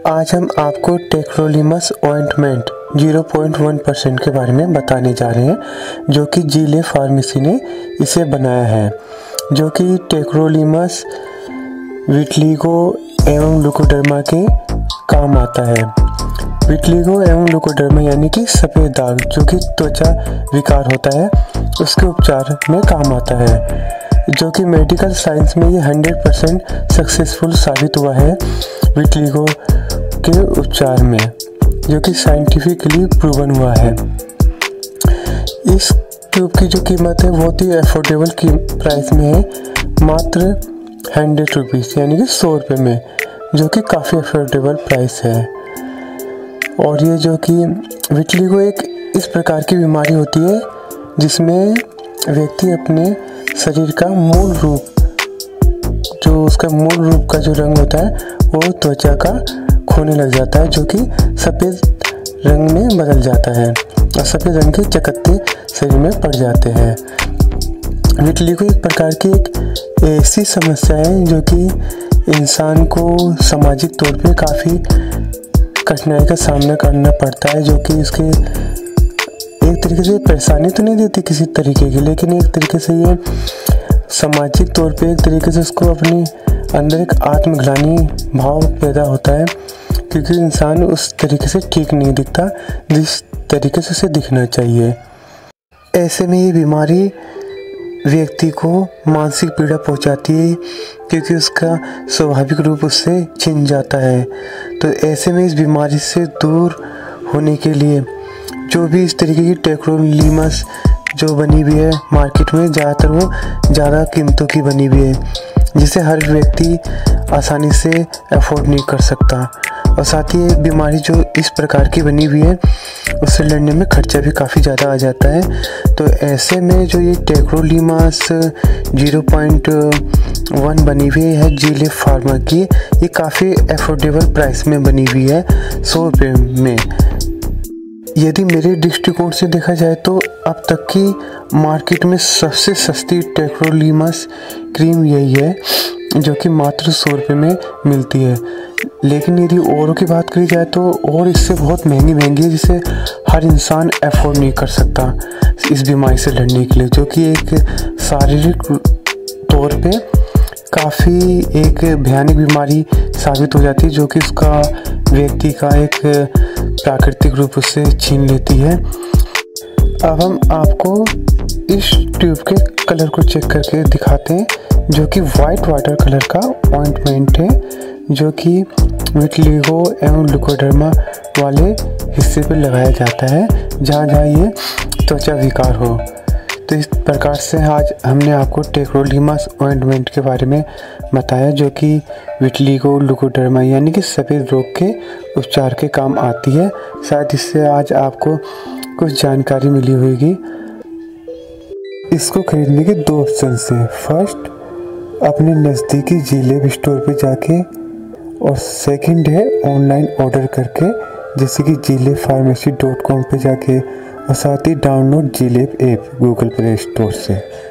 आज हम आपको टेक्रोलिमस ऑइंटमेंट 0.1% के बारे में बताने जा रहे हैं, जो कि जीले फार्मेसी ने इसे बनाया है, जो कि टेक्रोलिमस विटिलिगो एवं लुकोडर्मा के काम आता है। विटिलिगो एवं लुकोडर्मा यानी कि सफ़ेद दाग जो कि त्वचा विकार होता है, उसके उपचार में काम आता है, जो कि मेडिकल साइंस में ये 100% सक्सेसफुल साबित हुआ है विटिलिगो के उपचार में, जो कि साइंटिफिकली प्रूवन हुआ है। इस ट्यूब की जो कीमत है बहुत ही अफोर्डेबल की प्राइस में है, मात्र 100 रुपीज़ यानी कि 100 रुपये में, जो कि काफ़ी अफोर्डेबल प्राइस है। और ये जो कि विटिलिगो एक इस प्रकार की बीमारी होती है जिसमें व्यक्ति अपने शरीर का मूल रूप, जो उसका मूल रूप का जो रंग होता है वो त्वचा का खोने लग जाता है, जो कि सफ़ेद रंग में बदल जाता है और सफ़ेद रंग के चकत्ते शरीर में पड़ जाते हैं। विटिलिगो एक प्रकार की एक ऐसी समस्या है जो कि इंसान को सामाजिक तौर पे काफ़ी कठिनाई का सामना करना पड़ता है, जो कि उसके एक तरीके से परेशानी तो नहीं देती किसी तरीके की, लेकिन एक तरीके से ये सामाजिक तौर पे एक तरीके से उसको अपने अंदर एक आत्मग्लानि भाव पैदा होता है, क्योंकि इंसान उस तरीके से ठीक नहीं दिखता जिस तरीके से उसे दिखना चाहिए। ऐसे में ये बीमारी व्यक्ति को मानसिक पीड़ा पहुंचाती है, क्योंकि उसका स्वाभाविक रूप उससे छिन जाता है। तो ऐसे में इस बीमारी से दूर होने के लिए जो भी इस तरीके की टेक्रोलिमस जो बनी हुई है मार्केट में, ज़्यादातर वो ज़्यादा कीमतों की बनी हुई है, जिसे हर व्यक्ति आसानी से अफोर्ड नहीं कर सकता। और साथ ही ये बीमारी जो इस प्रकार की बनी हुई है उससे लड़ने में खर्चा भी काफ़ी ज़्यादा आ जाता है। तो ऐसे में जो ये टेक्रोलिमस 0.1 बनी हुई है जीले फार्मा की, ये काफ़ी अफोर्डेबल प्राइस में बनी हुई है, 100 रुपये में। यदि मेरे दृष्टिकोण से देखा जाए तो अब तक की मार्केट में सबसे सस्ती टेक्रोलिमस क्रीम यही है, जो कि मात्र 100 रुपये में मिलती है। लेकिन यदि औरों की बात करी जाए तो और इससे बहुत महंगी है, जिसे हर इंसान अफोर्ड नहीं कर सकता इस बीमारी से लड़ने के लिए, जो कि एक शारीरिक तौर पे काफ़ी एक भयानक बीमारी साबित हो जाती है, जो कि उसका व्यक्ति का एक प्राकृतिक रूप उससे छीन लेती है। अब हम आपको इस ट्यूब के कलर को चेक करके दिखाते हैं, जो कि वाइट वाटर कलर का ऑइंटमेंट है, जो कि विटिलिगो एवं लुकोडर्मा वाले हिस्से पे लगाया जाता है जहाँ जहाँ ये त्वचा विकार हो। तो इस प्रकार से आज हमने आपको टेक्रोलिमस ऑइंटमेंट के बारे में बताया, जो कि विटिलिगो लुकोडर्मा यानी कि सफ़ेद रोग के उपचार के काम आती है। शायद इससे आज आपको कुछ जानकारी मिली होगी। इसको खरीदने के 2 ऑप्शन हैं। फर्स्ट, अपने नज़दीकी जिले स्टोर पे जाके, और सेकंड है ऑनलाइन ऑर्डर करके, जैसे कि jilepharmacy.com पे जाके, और साथ ही डाउनलोड जिलेब ऐप गूगल प्ले स्टोर से।